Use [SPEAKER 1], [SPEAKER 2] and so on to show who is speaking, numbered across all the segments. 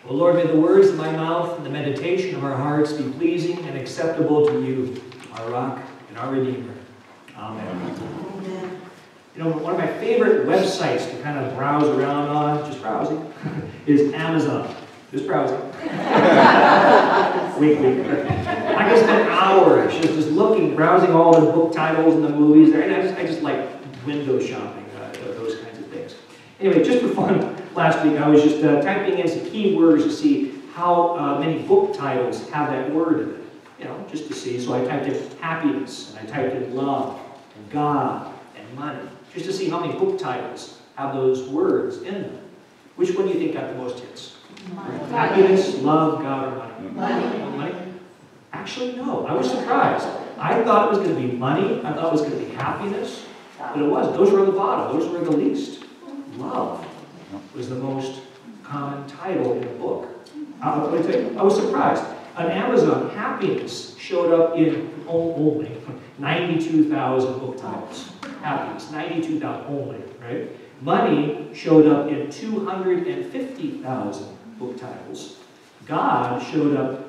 [SPEAKER 1] O Lord, may the words of my mouth and the meditation of our hearts be pleasing and acceptable to you, our rock and our Redeemer. Amen. Amen. You know, one of my favorite websites to kind of browse around on, just browsing, is Amazon. Just browsing. Wink, wink. I can spend hours just looking, browsing all the book titles and the movies there, and I just like window shopping, those kinds of things. Anyway, just for fun, last week I was just typing in some keywords to see how many book titles have that word in it. You know, just to see. So I typed in happiness, and I typed in love, and God, and money, just to see how many book titles have those words in them. Which one do you think got the most hits? Money. Happiness, love, God, or money? Money. Actually, no. I was surprised. I thought it was going to be money. I thought it was going to be happiness. But it wasn't. Those were on the bottom. Those were the least. Love was the most common title in the book. I was surprised. On Amazon, happiness showed up in only 92,000 book titles. Happiness, 92,000 only, right? Money showed up in 250,000 book titles. God showed up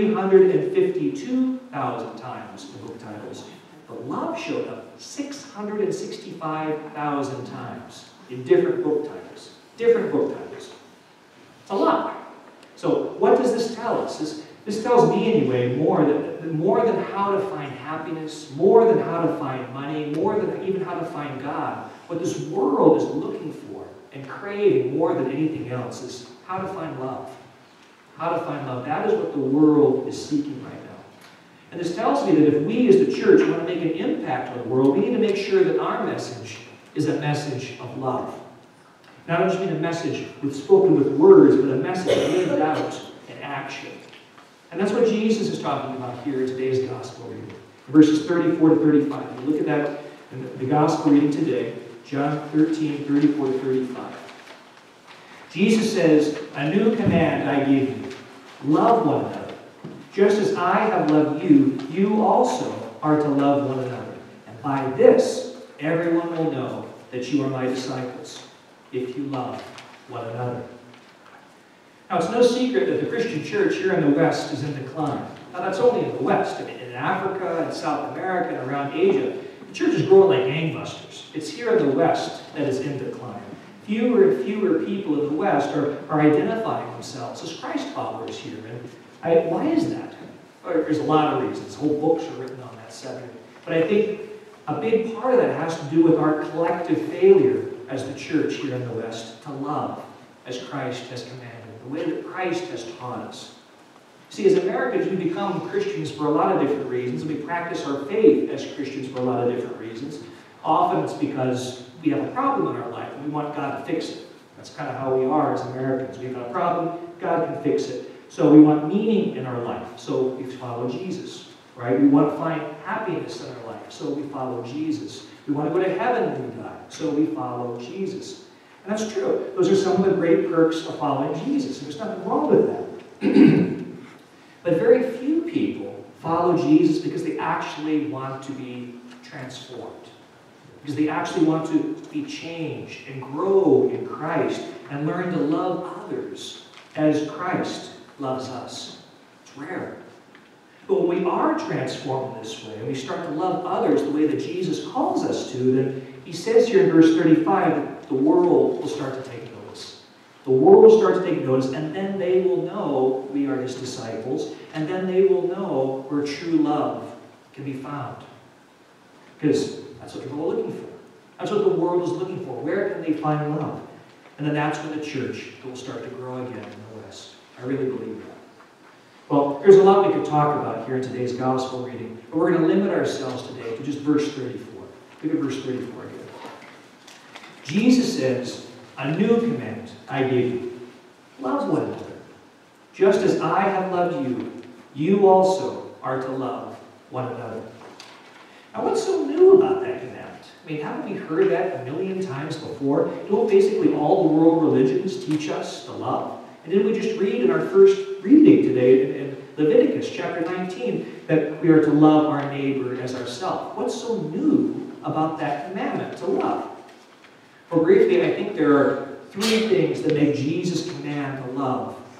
[SPEAKER 1] 352,000 times in book titles. But love showed up 665,000 times in different book titles. Different book titles. It's a lot. So what does this tell us? This tells me anyway more than how to find happiness, more than how to find money, more than even how to find God. What this world is looking for and craving more than anything else is how to find love. How to find love. That is what the world is seeking right now. And this tells me that if we as the church want to make an impact on the world, we need to make sure that our message is a message of love. Not just mean a message spoken with words, but a message lived out in action. And that's what Jesus is talking about here in today's gospel reading. Verses 34 to 35. You look at that in the gospel reading today, John 13, 34 to 35. Jesus says, "A new command I give you. Love one another. Just as I have loved you, you also are to love one another. And by this, everyone will know that you are my disciples, if you love one another." Now, it's no secret that the Christian church here in the West is in decline. Now, that's only in the West. I mean, in Africa and South America and around Asia, the church is growing like gangbusters. It's here in the West that is in decline. Fewer and fewer people in the West are identifying themselves as Christ followers here. And why is that? There's a lot of reasons. Whole books are written on that subject. But I think a big part of that has to do with our collective failure as the church here in the West to love as Christ has commanded, the way that Christ has taught us. See, as Americans, we become Christians for a lot of different reasons. We practice our faith as Christians for a lot of different reasons. Often it's because we have a problem in our life and we want God to fix it. That's kind of how we are as Americans. We've got a problem, God can fix it. So we want meaning in our life, so we follow Jesus, right? We want to find happiness in our life, so we follow Jesus. We want to go to heaven when we die, so we follow Jesus. And that's true. Those are some of the great perks of following Jesus, and there's nothing wrong with that. But very few people follow Jesus because they actually want to be transformed. Because they actually want to be changed and grow in Christ and learn to love others as Christ loves us. It's rare. But when we are transformed in this way, and we start to love others the way that Jesus calls us to, then he says here in verse 35 that the world will start to take notice. The world will start to take notice, and then they will know we are his disciples, and then they will know where true love can be found. Because that's what people are looking for. That's what the world is looking for. Where can they find love? And then that's when the church will start to grow again in the West. I really believe that. Well, there's a lot we could talk about here in today's gospel reading, but we're going to limit ourselves today to just verse 34. Look at verse 34 again. Jesus says, "A new command I give you. Love one another. Just as I have loved you, you also are to love one another." Now, what's so new about that command? I mean, haven't we heard that a million times before? Don't basically all the world religions teach us to love? And didn't we just read in our first reading today in Leviticus chapter 19 that we are to love our neighbor as ourselves? What's so new about that commandment to love? Well, briefly, I think there are three things that make Jesus' command to love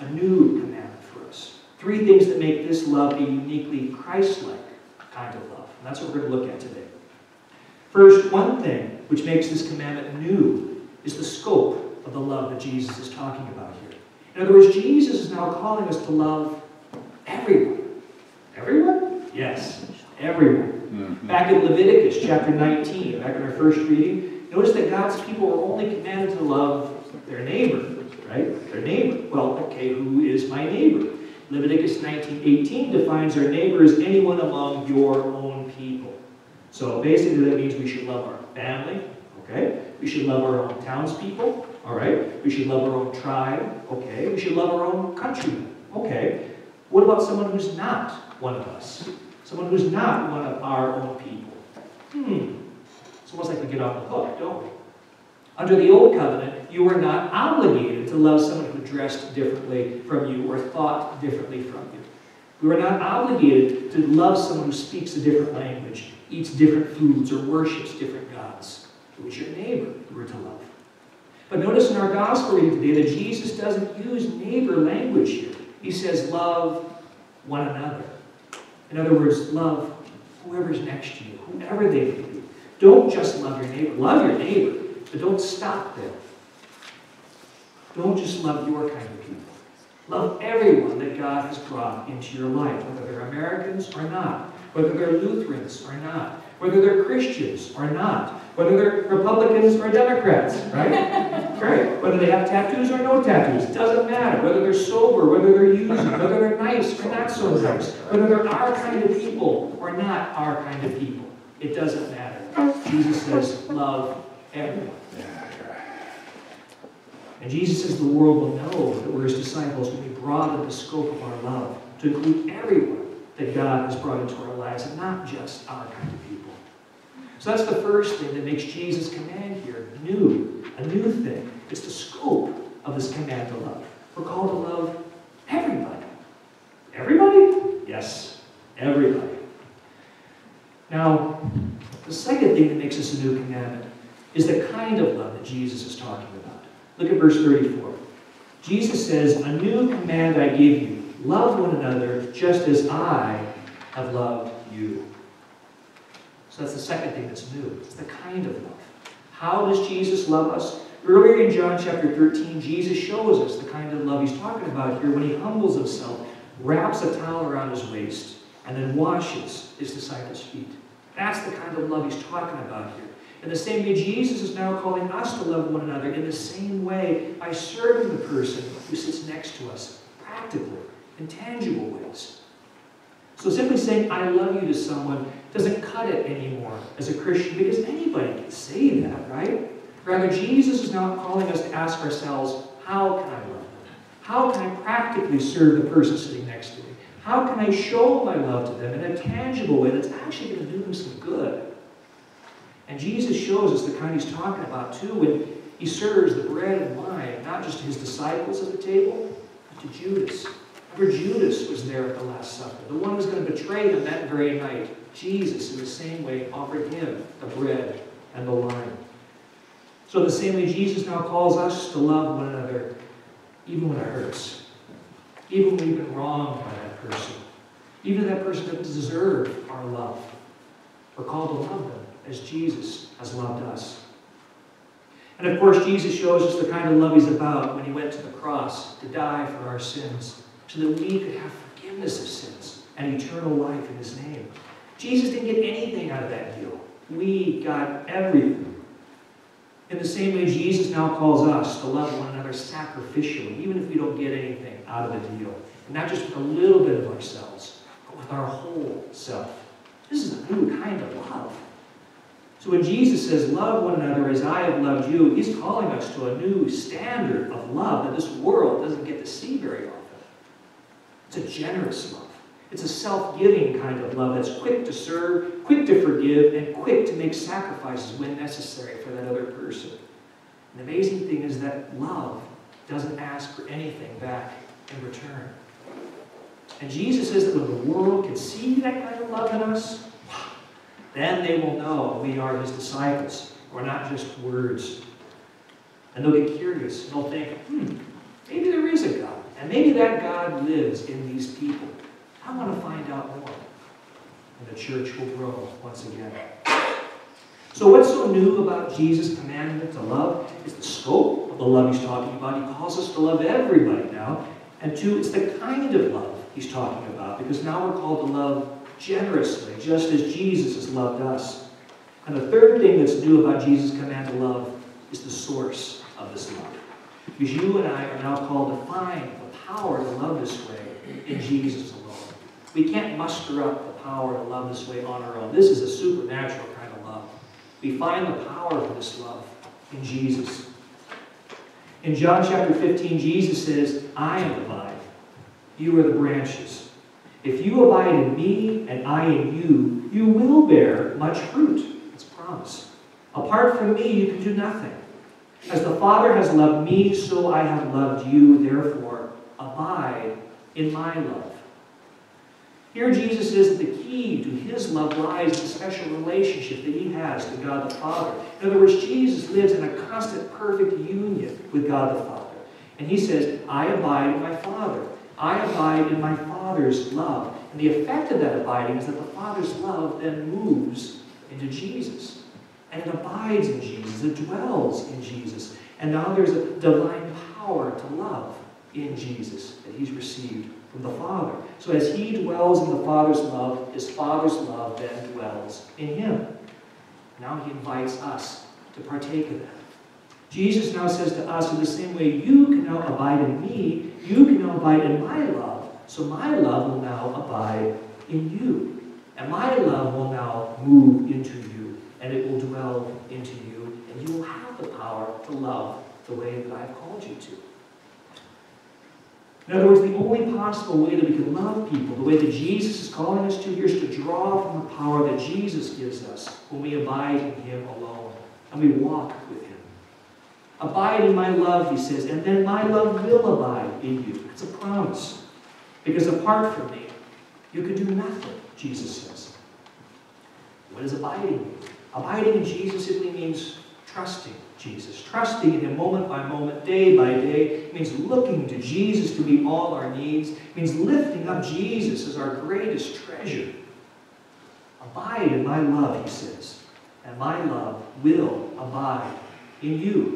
[SPEAKER 1] a new commandment for us. 3 things that make this love a uniquely Christ-like kind of love. And that's what we're going to look at today. First, one thing which makes this commandment new is the scope of the love that Jesus is talking about here. In other words, Jesus is now calling us to love everyone. Everyone? Yes, everyone. Back in Leviticus chapter 19, back in our first reading, notice that God's people were only commanded to love their neighbor, right? Their neighbor. Well, okay, who is my neighbor? Leviticus 19:18 defines our neighbor as anyone among your own people. So basically that means we should love our family, okay? We should love our own townspeople, all right? We should love our own tribe, okay? We should love our own countrymen, okay? What about someone who's not one of us? Someone who's not one of our own people? It's almost like we get off the hook, don't we? Under the Old Covenant, you were not obligated to love someone who dressed differently from you or thought differently from you. You were not obligated to love someone who speaks a different language, eats different foods, or worships different gods. It was your neighbor you were to love. But notice in our gospel reading today that Jesus doesn't use neighbor language here. He says, love one another. In other words, love whoever's next to you, whoever they may be. Don't just love your neighbor. Love your neighbor, but don't stop there. Don't just love your kind of people. Love everyone that God has brought into your life, whether they're Americans or not, whether they're Lutherans or not, whether they're Christians or not, whether they're Republicans or Democrats, right? Right. Whether they have tattoos or no tattoos, doesn't matter. Whether they're sober, whether they're using, whether they're nice or not so nice, whether they're our kind of people or not our kind of people, it doesn't matter. Jesus says, love everyone. And Jesus says the world will know that we're his disciples when we broaden the scope of our love to include everyone that God has brought into our lives, and not just our kind of people. So that's the first thing that makes Jesus' command here new, a new thing. It's the scope of this command to love. We're called to love everybody. Everybody? Yes, everybody. Now, the second thing that makes this a new commandment is the kind of love that Jesus is talking about. Look at verse 34. Jesus says, a new command I give you, love one another just as I have loved you. So that's the second thing that's new. It's the kind of love. How does Jesus love us? Earlier in John chapter 13, Jesus shows us the kind of love he's talking about here when he humbles himself, wraps a towel around his waist, and then washes his disciples' feet. That's the kind of love he's talking about here. In the same way, Jesus is now calling us to love one another in the same way by serving the person who sits next to us, practically, in tangible ways. So simply saying, I love you to someone doesn't cut it anymore as a Christian, because anybody can say that, right? Rather, Jesus is now calling us to ask ourselves, how can I love them? How can I practically serve the person sitting next to me? How can I show my love to them in a tangible way that's actually going to do them some good? And Jesus shows us the kind he's talking about, too, when he serves the bread and wine, not just to his disciples at the table, but to Judas. Remember, Judas was there at the Last Supper. The one who was going to betray him that very night. Jesus, in the same way, offered him the bread and the wine. So in the same way, Jesus now calls us to love one another, even when it hurts. Even when we've been wronged by that person. Even if that person doesn't deserve our love. We're called to love them as Jesus has loved us. And of course, Jesus shows us the kind of love he's about when he went to the cross to die for our sins, so that we could have forgiveness of sins and eternal life in his name. Jesus didn't get anything out of that deal. We got everything. In the same way, Jesus now calls us to love one another sacrificially, even if we don't get anything out of the deal. And not just with a little bit of ourselves, but with our whole self. This is a new kind of love. So when Jesus says, love one another as I have loved you, he's calling us to a new standard of love that this world doesn't get to see very often. It's a generous love. It's a self-giving kind of love that's quick to serve, quick to forgive, and quick to make sacrifices when necessary for that other person. And the amazing thing is that love doesn't ask for anything back in return. And Jesus says that when the world can see that kind of love in us, then they will know we are his disciples. We're not just words. And they'll get curious. And they'll think, maybe there is a God. And maybe that God lives in these people. I want to find out more. And the church will grow once again. So what's so new about Jesus' commandment to love is the scope of the love he's talking about. He calls us to love everybody now. And two, it's the kind of love he's talking about, because now we're called to love generously, just as Jesus has loved us. And the third thing that's new about Jesus' command to love is the source of this love. Because you and I are now called to find the power to love this way in Jesus alone. We can't muster up the power to love this way on our own. This is a supernatural kind of love. We find the power of this love in Jesus. In John chapter 15, Jesus says, I am the vine, you are the branches. If you abide in me and I in you, you will bear much fruit. It's a promise. Apart from me, you can do nothing. As the Father has loved me, so I have loved you. Therefore, abide in my love. Here Jesus says that the key to his love lies in the special relationship that he has to God the Father. In other words, Jesus lives in a constant, perfect union with God the Father. And he says, I abide in my Father. I abide in my Father's love. And the effect of that abiding is that the Father's love then moves into Jesus. And it abides in Jesus. It dwells in Jesus. And now there's a divine power to love in Jesus that he's received from the Father. So as he dwells in the Father's love, his Father's love then dwells in him. Now he invites us to partake of that. Jesus now says to us, in the same way you can now abide in me, you can now abide in my love. So my love will now abide in you. And my love will now move into you. And it will dwell into you. And you will have the power to love the way that I've called you to. In other words, the only possible way that we can love people, the way that Jesus is calling us to here, is to draw from the power that Jesus gives us when we abide in him alone and we walk with him. Abide in my love, he says, and then my love will abide in you. It's a promise. Because apart from me, you can do nothing, Jesus says. What does abiding mean? Abiding in Jesus simply means trusting Jesus. Trusting in him moment by moment, day by day. It means looking to Jesus to meet all our needs. It means lifting up Jesus as our greatest treasure. Abide in my love, he says, and my love will abide in you.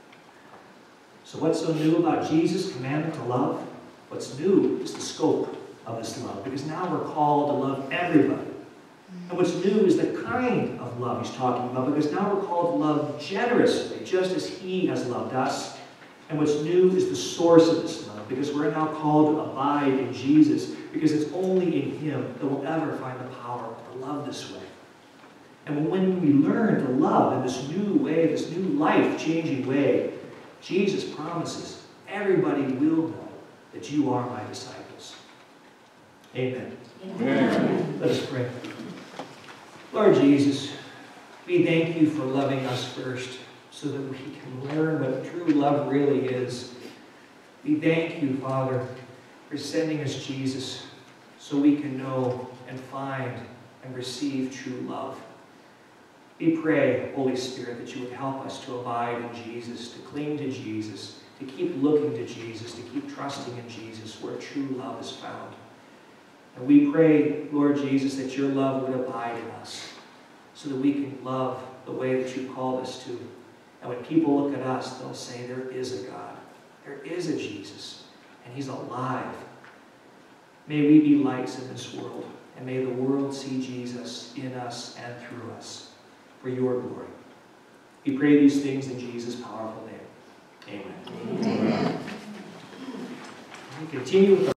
[SPEAKER 1] So what's so new about Jesus' commandment to love? What's new is the scope of this love, because now we're called to love everybody. And what's new is the kind of love he's talking about, because now we're called to love generously, just as he has loved us. And what's new is the source of this love, because we're now called to abide in Jesus, because it's only in him that we'll ever find the power to love this way. And when we learn to love in this new way, this new life-changing way, Jesus promises everybody will know that you are my disciples. Amen. Amen. Let us pray. Lord Jesus, we thank you for loving us first so that we can learn what true love really is. We thank you, Father, for sending us Jesus so we can know and find and receive true love. We pray, Holy Spirit, that you would help us to abide in Jesus, to cling to Jesus, to keep looking to Jesus, to keep trusting in Jesus where true love is found. And we pray, Lord Jesus, that your love would abide in us so that we can love the way that you called us to. And when people look at us, they'll say, there is a God. There is a Jesus, and he's alive. May we be lights in this world, and may the world see Jesus in us and through us for your glory. We pray these things in Jesus' powerful name. Amen. Amen. We continue with